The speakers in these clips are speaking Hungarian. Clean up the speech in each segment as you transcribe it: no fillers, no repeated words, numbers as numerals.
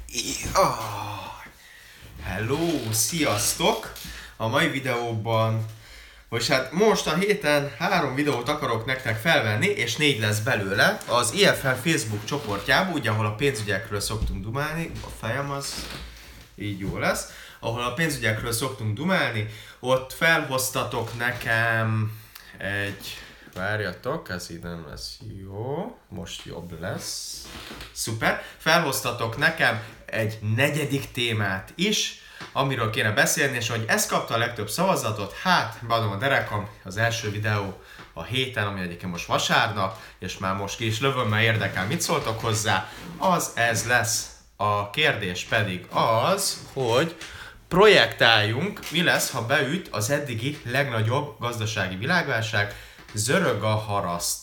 Hello, sziasztok! A mai videóban, most a héten 3 videót akarok nektek felvenni, és 4 lesz belőle. Az IFL Facebook csoportjában, ugye, ahol a pénzügyekről szoktunk dumálni, a fejem az így jó lesz, ahol a pénzügyekről szoktunk dumálni, ott felhoztatok nekem egy... Várjatok, ez így nem lesz jó, most jobb lesz. Szuper, felhoztatok nekem egy 4. témát is, amiről kéne beszélni, és hogy ez kapta a legtöbb szavazatot, beadom a derekam, az első videó a héten, ami egyébként most vasárnap, és már most ki is lövöm, mert érdekel, mit szóltok hozzá, ez lesz. A kérdés pedig az, hogy projektáljunk, mi lesz, ha beüt az eddigi legnagyobb gazdasági világválság, zörög a haraszt.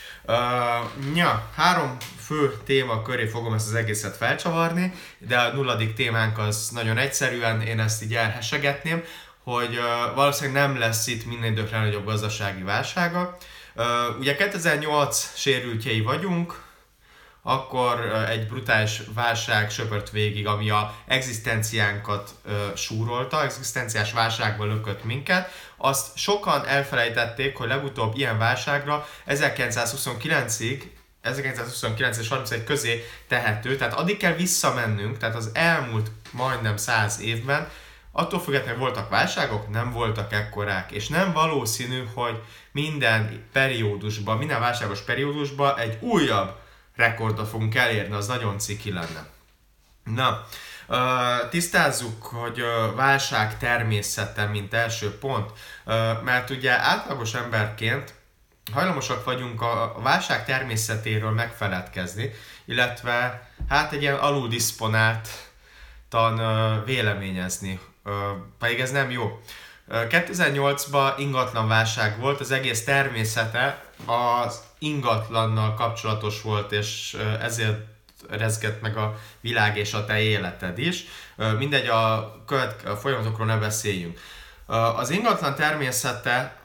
3 fő téma köré fogom ezt az egészet felcsavarni, de a 0. témánk az nagyon egyszerűen, én ezt így elhesegetném, hogy valószínűleg nem lesz itt minden idők legnagyobb gazdasági válsága. Ugye 2008 sérültjei vagyunk, akkor egy brutális válság söpört végig, ami a egzisztenciánkat súrolta, egzisztenciás válságba lökött minket. Azt sokan elfelejtették, hogy legutóbb ilyen válságra 1929 és 31 közé tehető, tehát addig kell visszamennünk, tehát az elmúlt majdnem 100 évben, attól függetlenül voltak válságok, nem voltak ekkorák, és nem valószínű, hogy minden válságos periódusban egy újabb rekordot fogunk elérni, az nagyon ciki lenne. Na, tisztázzuk, hogy válság természete, mint első pont, mert ugye átlagos emberként hajlamosak vagyunk a válság természetéről megfeledkezni, illetve egy ilyen aluldiszponáltan véleményezni, pedig ez nem jó. 2008-ban ingatlan válság volt, az egész természete az ingatlannal kapcsolatos volt, és ezért rezgett meg a világ és a te életed is. Mindegy, a folyamatokról ne beszéljünk. Az ingatlan természete,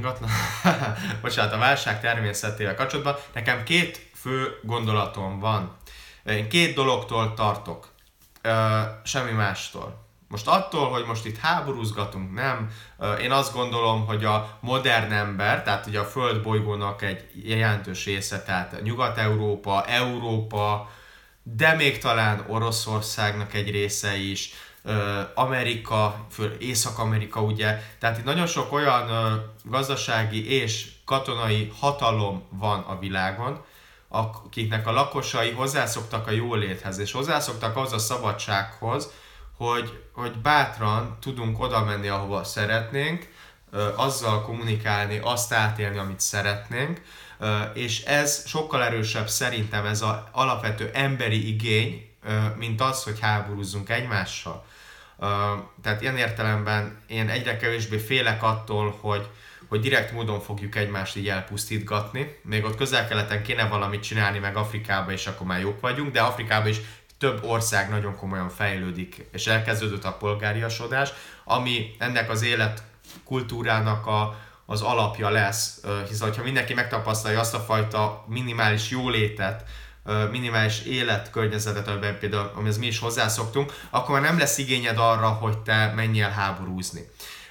a válság természetével kapcsolatban nekem 2 fő gondolatom van. Én 2 dologtól tartok, semmi mástól. Most attól, hogy most itt háborúzgatunk, nem. Én azt gondolom, hogy a modern ember, tehát ugye a földbolygónak egy jelentős része, tehát Nyugat-Európa, Európa, de még talán Oroszországnak egy része is, Amerika, Észak-Amerika, ugye, tehát itt nagyon sok olyan gazdasági és katonai hatalom van a világon, akiknek a lakosai hozzászoktak a jóléthez, és hozzászoktak az a szabadsághoz, hogy bátran tudunk oda menni, ahova szeretnénk, azzal kommunikálni, azt átélni, amit szeretnénk, és ez sokkal erősebb szerintem, ez az alapvető emberi igény, mint az, hogy háborúzzunk egymással. Tehát ilyen értelemben én egyre kevésbé félek attól, hogy direkt módon fogjuk egymást így elpusztítgatni. Még ott Közel-Keleten kéne valamit csinálni, meg Afrikában, és akkor már jók vagyunk, de Afrikában is több ország nagyon komolyan fejlődik, és elkezdődött a polgáriasodás, ami ennek az életkultúrának az alapja lesz, hiszen ha mindenki megtapasztalja azt a fajta minimális jólétet, minimális életkörnyezetet, amiben például, amihez mi is hozzászoktunk, akkor már nem lesz igényed arra, hogy te menjél háborúzni.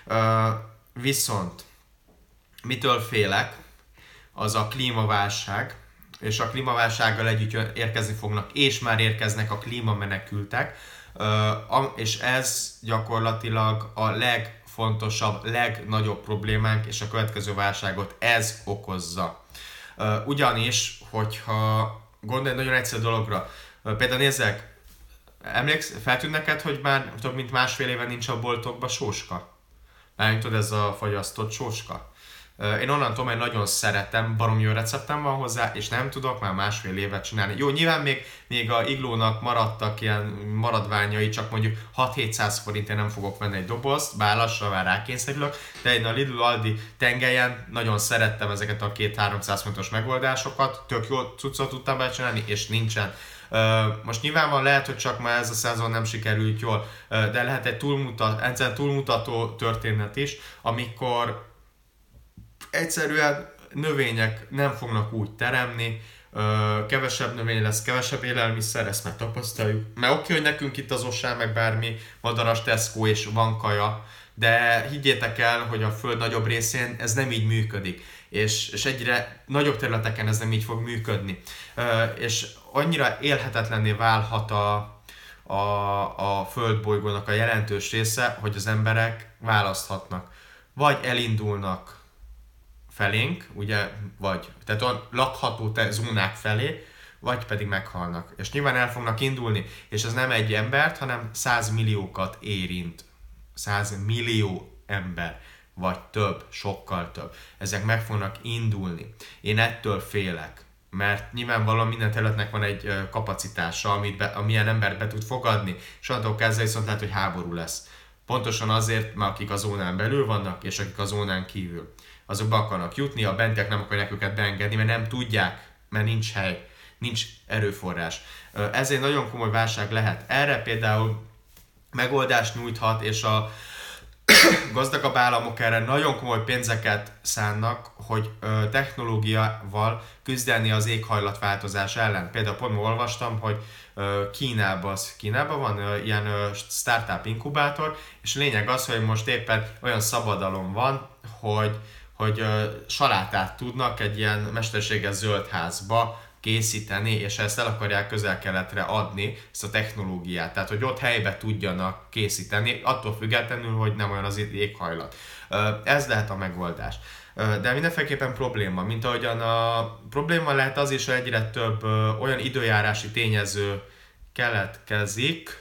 Viszont mitől félek, az a klímaválság, és a klímaválsággal együtt érkezni fognak, és már érkeznek a klímamenekültek, és ez gyakorlatilag a legfontosabb, legnagyobb problémánk, és a következő válságot ez okozza. Ugyanis, hogyha gondolj egy nagyon egyszerű dologra, például nézzek, feltűnt neked, hogy már több mint 1,5 éve nincs a boltokban sóska? Mármint tudod, ez a fagyasztott sóska. Én onnantól már nagyon szeretem, baromi jó receptem van hozzá, és nem tudok már 1,5 évet csinálni. Jó, nyilván még a Iglónak maradtak ilyen maradványai, csak mondjuk 6-700 forintért nem fogok venni egy dobozt, bár lassan már rákényszerülök, de én a Lidl Aldi tengelyen nagyon szerettem ezeket a 200-300 fontos megoldásokat, tök jó cuccot tudtam becsinálni, és nincsen. Most nyilvánvalóan lehet, hogy csak már ez a szezon nem sikerült jól, de lehet egy túlmutató történet is, amikor egyszerűen növények nem fognak úgy teremni, kevesebb növény lesz, kevesebb élelmiszer, ezt megtapasztaljuk. Mert oké, hogy nekünk itt az Auchan, meg bármi madaras Tesco és van kaja, de higgyétek el, hogy a föld nagyobb részén ez nem így működik. És egyre nagyobb területeken ez nem így fog működni. És annyira élhetetlenné válhat a földbolygónak a jelentős része, hogy az emberek választhatnak. Vagy elindulnak felénk, ugye, vagy tehát a lakható zónák felé, vagy pedig meghalnak. És nyilván el fognak indulni, és ez nem egy embert, hanem 100 milliókat érint. 100 millió ember, vagy több, sokkal több. Ezek meg fognak indulni. Én ettől félek, mert nyilvánvalóan minden területnek van egy kapacitása, amilyen ember be tud fogadni, és onnantól kezdve viszont lehet, hogy háború lesz. Pontosan azért, mert akik a zónán belül vannak, és akik a zónán kívül. Azok be akarnak jutni, a bentiek nem akarják őket beengedni, mert nem tudják, mert nincs hely, nincs erőforrás. Ez egy nagyon komoly válság lehet. Erre például megoldást nyújthat, és a gazdagabb államok erre nagyon komoly pénzeket szánnak, hogy technológiával küzdeni az éghajlatváltozás ellen. Például pont olvastam, hogy Kínában van ilyen startup inkubátor, és a lényeg az, hogy most éppen olyan szabadalom van, hogy salátát tudnak egy ilyen mesterséges zöld házba készíteni, és ezt el akarják Közel-Keletre adni, ezt a technológiát. Tehát, hogy ott helybe tudjanak készíteni, attól függetlenül, hogy nem olyan az éghajlat. Ez lehet a megoldás. De mindenféleképpen probléma. Mint ahogyan a probléma lehet az is, hogy egyre több olyan időjárási tényező keletkezik,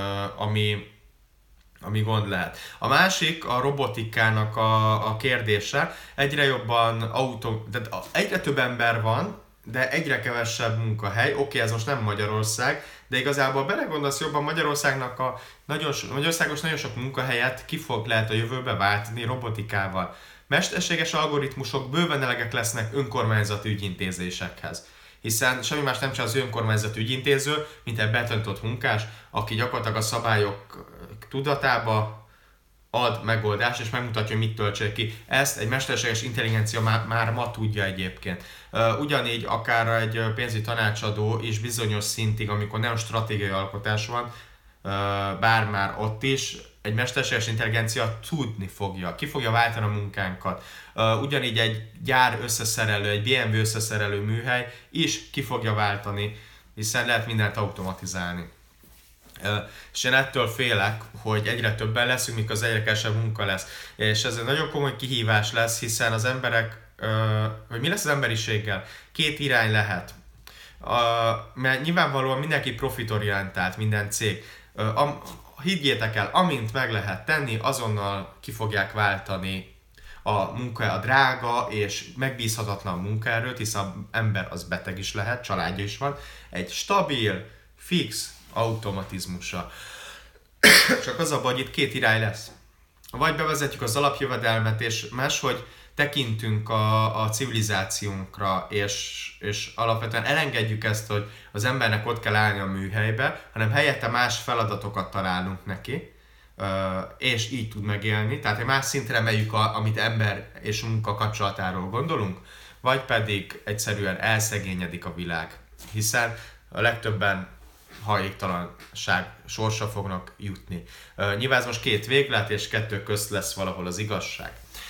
ami gond lehet. A másik a robotikának a kérdése. Egyre jobban tehát egyre több ember van, de egyre kevesebb munkahely. Oké, ez most nem Magyarország, de igazából belegondolsz jobban, Magyarországos nagyon sok munkahelyet lehet a jövőbe váltani robotikával. Mesterséges algoritmusok bőven elegek lesznek önkormányzati ügyintézésekhez. Hiszen semmi más nem csak az önkormányzati ügyintéző, mint egy betanított munkás, aki gyakorlatilag a szabályok tudatába ad megoldást, és megmutatja, hogy mit töltsék ki. Ezt egy mesterséges intelligencia már ma tudja egyébként. Ugyanígy akár egy pénzügyi tanácsadó is bizonyos szintig, amikor nem stratégiai alkotás van, bár már ott is, egy mesterséges intelligencia tudni fogja, ki fogja váltani a munkánkat. Ugyanígy egy gyár összeszerelő, egy BMW összeszerelő műhely is ki fogja váltani, hiszen lehet mindent automatizálni. És én ettől félek, hogy egyre többen leszünk, mikor az egyre kevesebb munka lesz. És ez egy nagyon komoly kihívás lesz, hiszen az emberek, hogy mi lesz az emberiséggel? Két irány lehet. Mert nyilvánvalóan mindenki profitorientált, minden cég. Higgyétek el, amint meg lehet tenni, azonnal ki fogják váltani a drága és megbízhatatlan munkaerőt, hiszen az ember az beteg is lehet, családja is van, egy stabil, fix automatizmusra. Csak az a baj, hogy itt két irány lesz. Vagy bevezetjük az alapjövedelmet, és máshogy tekintünk a civilizációnkra, és alapvetően elengedjük ezt, hogy az embernek ott kell állni a műhelybe, hanem helyette más feladatokat találunk neki, és így tud megélni. Tehát egy más szintre emeljük, amit ember és munka kapcsolatáról gondolunk, vagy pedig egyszerűen elszegényedik a világ. Hiszen a legtöbben hajléktalanság sorsa fognak jutni. Nyilván ez most két véglet, és kettő közt lesz valahol az igazság.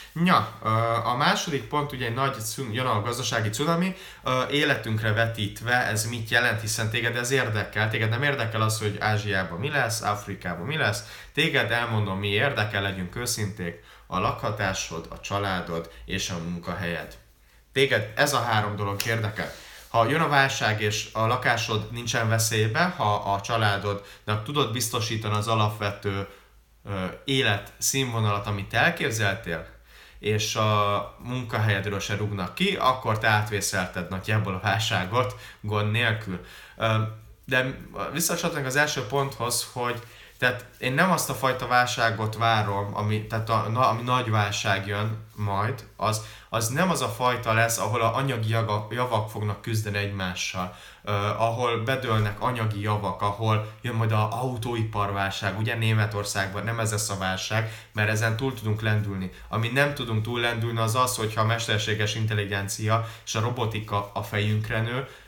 A második pont ugye egy nagy jön a gazdasági cunami, életünkre vetítve ez mit jelent, hiszen téged ez érdekel, téged nem érdekel az, hogy Ázsiában mi lesz, Afrikában mi lesz, téged elmondom mi érdekel, legyünk őszinték, a lakhatásod, a családod és a munkahelyed. Téged ez a három dolog érdekel. Ha jön a válság és a lakásod nincsen veszélybe, ha a családodnak tudod biztosítani az alapvető életszínvonalat, amit elképzeltél, és a munkahelyedről se rúgnak ki, akkor te átvészelted nagyjából a válságot gond nélkül. De visszacsatolunk az első ponthoz, hogy tehát én nem azt a fajta válságot várom, ami nagy válság jön majd, az nem az a fajta lesz, ahol a anyagi javak fognak küzdeni egymással, ahol bedőlnek anyagi javak, ahol jön majd az autóiparválság, ugye Németországban nem ez lesz a válság, mert ezen túl tudunk lendülni. Ami nem tudunk túl lendülni az az, hogyha a mesterséges intelligencia és a robotika a fejünkre nő,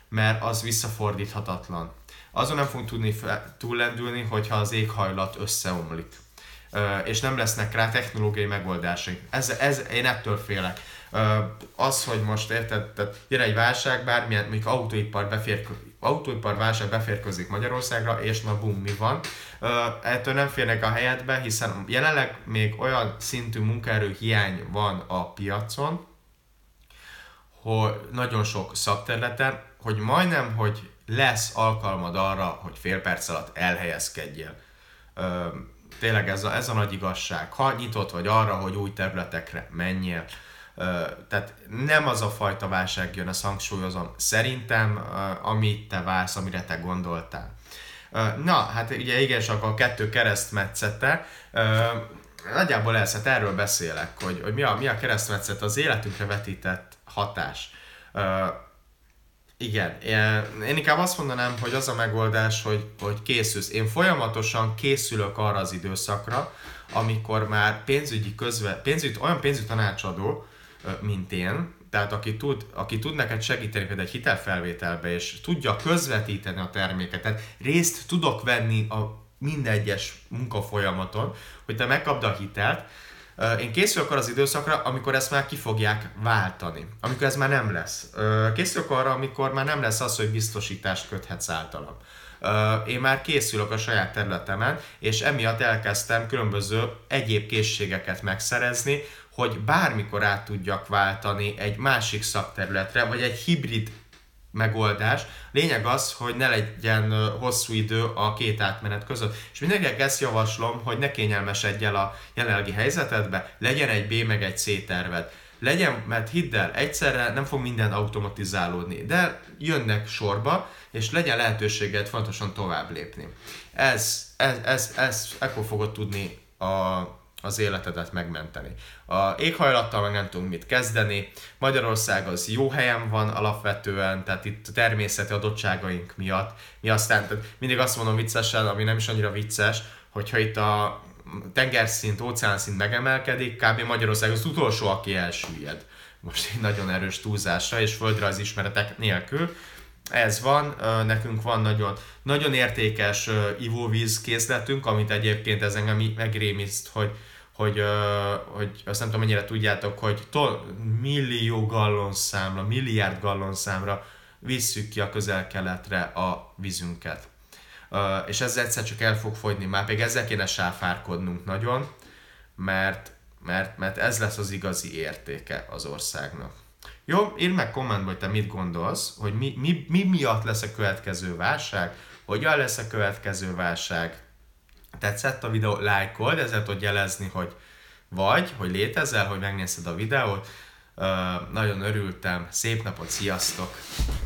mert az visszafordíthatatlan. Azon nem fogunk tudni túllendülni, hogyha az éghajlat összeomlik. És nem lesznek rá technológiai megoldásaink. Én ettől félek. Az, hogy most érted, tehát jön egy válság, bármilyen, mondjuk autóipar válság beférkőzik Magyarországra, és na bum, mi van. Ettől nem férnek a helyedbe, hiszen jelenleg még olyan szintű munkaerő hiány van a piacon, hogy nagyon sok szakterületen, hogy majdnem, hogy lesz alkalmad arra, hogy fél perc alatt elhelyezkedjél. Tényleg ez a nagy igazság. Ha nyitott vagy arra, hogy új területekre menjél, tehát nem az a fajta válság jön, ezt hangsúlyozom, szerintem, amit te vársz, amire te gondoltál. Na, hát ugye igen, csak a kettő keresztmetszete, nagyjából hát erről beszélek, hogy mi a keresztmetszet, az életünkre vetített hatás. Igen, én inkább azt mondanám, hogy az a megoldás, hogy készülsz. Én folyamatosan készülök arra az időszakra, amikor már olyan pénzügyi tanácsadó, mint én, tehát aki tud neked segíteni például egy hitelfelvételbe, és tudja közvetíteni a terméket, tehát részt tudok venni a minden egyes munkafolyamaton, hogy te megkapd a hitelt. Én készülök arra az időszakra, amikor ezt már ki fogják váltani, amikor ez már nem lesz. Készülök arra, amikor már nem lesz az, hogy biztosítást köthetsz általam. Én már készülök a saját területemen, és emiatt elkezdtem különböző egyéb készségeket megszerezni, hogy bármikor át tudjak váltani egy másik szakterületre, vagy egy hibrid megoldás. Lényeg az, hogy ne legyen hosszú idő a két átmenet között. És mindenkinek ezt javaslom, hogy ne kényelmesedj el a jelenlegi helyzetedbe, legyen egy B meg egy C terved. Legyen, mert hidd el, egyszerre nem fog minden automatizálódni, de jönnek sorba, és legyen lehetőséged fontosan tovább lépni. Ekkor fogod tudni az életedet megmenteni. A éghajlattal meg nem tudunk mit kezdeni. Magyarország az jó helyen van alapvetően, tehát itt a természeti adottságaink miatt. Mi aztán mindig azt mondom viccesen, ami nem is annyira vicces, hogyha itt a tengerszint, óceánszint megemelkedik, kb. Magyarország az utolsó, aki elsüllyed. Most egy nagyon erős túlzásra és földrajzi ismeretek nélkül. Ez van, nekünk van nagyon értékes ivóvíz készletünk, amit egyébként ez engem megrémiszt, hogy azt nem tudom mennyire tudjátok, hogy milliárd gallonszámra visszük ki a Közel-Keletre a vízünket. És ez egyszer csak el fog fogyni, már pedig ezzel kéne sáfárkodnunk nagyon, mert ez lesz az igazi értéke az országnak. Jó, írd meg kommentbe, hogy te mit gondolsz, hogy mi miatt lesz a következő válság, hogyan lesz a következő válság. Tetszett a videó, lájkold, ezzel tudod jelezni, hogy létezel, hogy megnézted a videót. Nagyon örültem, szép napot, sziasztok!